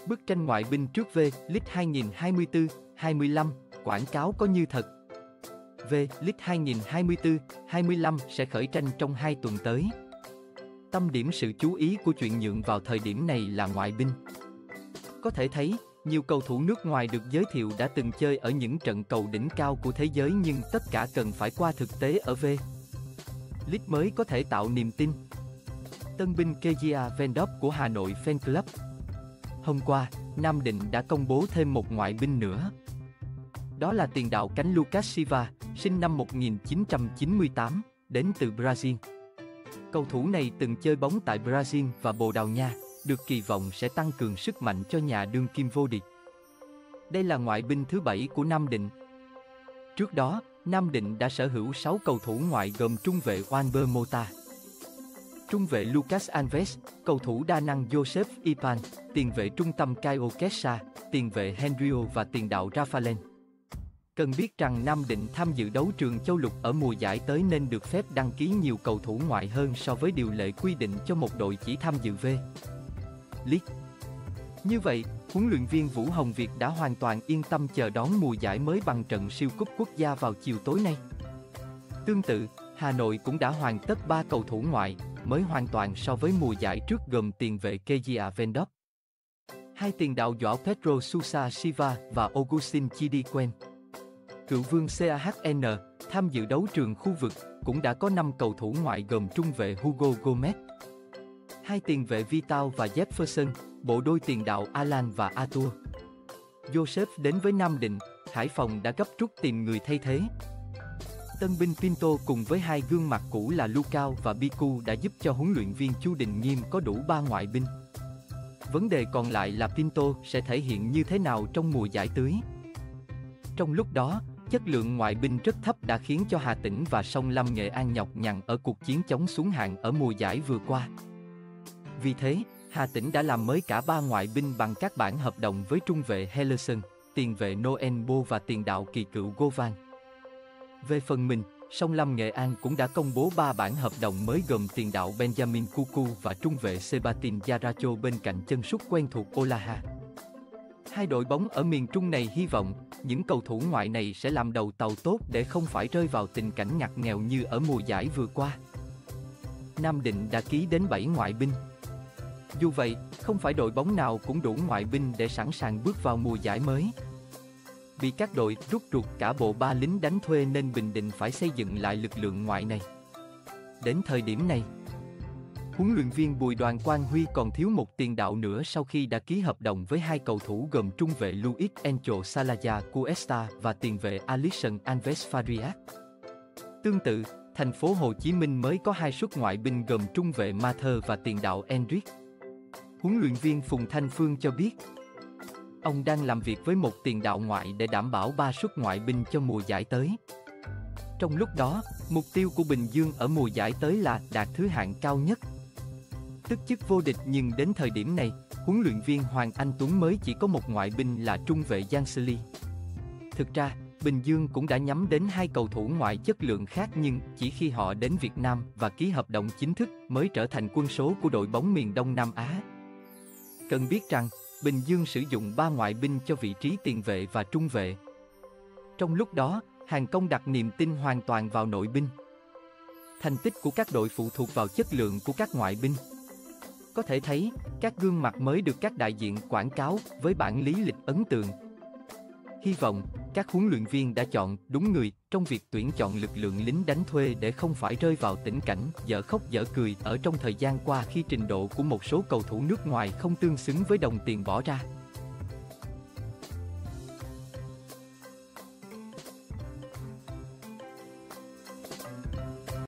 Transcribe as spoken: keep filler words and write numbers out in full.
Bức tranh ngoại binh trước V-League hai nghìn hai mươi tư hai mươi lăm, quảng cáo có như thật. V-League hai nghìn hai mươi tư hai mươi lăm sẽ khởi tranh trong hai tuần tới. Tâm điểm sự chú ý của chuyện nhượng vào thời điểm này là ngoại binh. Có thể thấy, nhiều cầu thủ nước ngoài được giới thiệu đã từng chơi ở những trận cầu đỉnh cao của thế giới, nhưng tất cả cần phải qua thực tế ở V-League mới có thể tạo niềm tin. Tân binh Kezia Vendop của Hà Nội Fan Club. Hôm qua, Nam Định đã công bố thêm một ngoại binh nữa. Đó là tiền đạo cánh Lucas Silva, sinh năm một nghìn chín trăm chín mươi tám, đến từ Brazil. Cầu thủ này từng chơi bóng tại Brazil và Bồ Đào Nha, được kỳ vọng sẽ tăng cường sức mạnh cho nhà đương kim vô địch. Đây là ngoại binh thứ bảy của Nam Định. Trước đó, Nam Định đã sở hữu sáu cầu thủ ngoại gồm trung vệ Wanber Mota, trung vệ Lucas Alves, cầu thủ đa năng Joseph Ipan, tiền vệ trung tâm Caio Quesa, tiền vệ Henrio và tiền đạo Rafael. Cần biết rằng Nam Định tham dự đấu trường châu lục ở mùa giải tới nên được phép đăng ký nhiều cầu thủ ngoại hơn so với điều lệ quy định cho một đội chỉ tham dự V-League. Như vậy, huấn luyện viên Vũ Hồng Việt đã hoàn toàn yên tâm chờ đón mùa giải mới bằng trận siêu cúp quốc gia vào chiều tối nay. Tương tự, Hà Nội cũng đã hoàn tất ba cầu thủ ngoại mới hoàn toàn so với mùa giải trước gồm tiền vệ Kezia Vendop, hai tiền đạo João Pedro Sousa Silva và Augustin Chidiquen. Cựu vương ca hát en tham dự đấu trường khu vực cũng đã có năm cầu thủ ngoại gồm trung vệ Hugo Gomez, hai tiền vệ Vital và Jefferson, bộ đôi tiền đạo Alan và Arthur. Joseph đến với Nam Định, Hải Phòng đã gấp rút tìm người thay thế. Tân binh Pinto cùng với hai gương mặt cũ là Lucao và Bicu đã giúp cho huấn luyện viên Chu Đình Nghiêm có đủ ba ngoại binh. Vấn đề còn lại là Pinto sẽ thể hiện như thế nào trong mùa giải tới. Trong lúc đó, chất lượng ngoại binh rất thấp đã khiến cho Hà Tĩnh và Sông Lam Nghệ An nhọc nhằn ở cuộc chiến chống xuống hạng ở mùa giải vừa qua. Vì thế, Hà Tĩnh đã làm mới cả ba ngoại binh bằng các bản hợp đồng với trung vệ Hellerson, tiền vệ Noel Bo và tiền đạo kỳ cựu Govan. Về phần mình, Sông Lam Nghệ An cũng đã công bố ba bản hợp đồng mới gồm tiền đạo Benjamin Kuku và trung vệ Sebastian Yaracho bên cạnh chân sút quen thuộc Olaha. Hai đội bóng ở miền Trung này hy vọng những cầu thủ ngoại này sẽ làm đầu tàu tốt để không phải rơi vào tình cảnh ngặt nghèo như ở mùa giải vừa qua. Nam Định đã ký đến bảy ngoại binh. Dù vậy, không phải đội bóng nào cũng đủ ngoại binh để sẵn sàng bước vào mùa giải mới. Vì các đội rút ruột cả bộ ba lính đánh thuê nên Bình Định phải xây dựng lại lực lượng ngoại này. Đến thời điểm này, huấn luyện viên Bùi Đoàn Quang Huy còn thiếu một tiền đạo nữa sau khi đã ký hợp đồng với hai cầu thủ gồm trung vệ Luis Encho Salaya Cuesta và tiền vệ Alisson Alves Farias. Tương tự, thành phố Hồ Chí Minh mới có hai suất ngoại binh gồm trung vệ Mather và tiền đạo Enric. Huấn luyện viên Phùng Thanh Phương cho biết, ông đang làm việc với một tiền đạo ngoại để đảm bảo ba suất ngoại binh cho mùa giải tới. Trong lúc đó, mục tiêu của Bình Dương ở mùa giải tới là đạt thứ hạng cao nhất, tức chức vô địch, nhưng đến thời điểm này, huấn luyện viên Hoàng Anh Tuấn mới chỉ có một ngoại binh là trung vệ Giang Sili. Thực ra, Bình Dương cũng đã nhắm đến hai cầu thủ ngoại chất lượng khác nhưng chỉ khi họ đến Việt Nam và ký hợp đồng chính thức mới trở thành quân số của đội bóng miền Đông Nam Á. Cần biết rằng, Bình Dương sử dụng ba ngoại binh cho vị trí tiền vệ và trung vệ. Trong lúc đó, Hàng Công đặt niềm tin hoàn toàn vào nội binh. Thành tích của các đội phụ thuộc vào chất lượng của các ngoại binh. Có thể thấy, các gương mặt mới được các đại diện quảng cáo với bản lý lịch ấn tượng. Hy vọng, các huấn luyện viên đã chọn đúng người trong việc tuyển chọn lực lượng lính đánh thuê để không phải rơi vào tình cảnh dở khóc dở cười ở trong thời gian qua khi trình độ của một số cầu thủ nước ngoài không tương xứng với đồng tiền bỏ ra.